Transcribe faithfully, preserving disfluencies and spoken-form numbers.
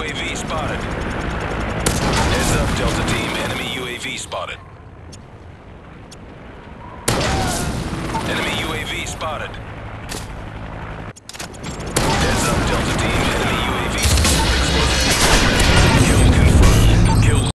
A V spotted. Heads up, Delta Team. Enemy U A V spotted. Enemy U A V spotted.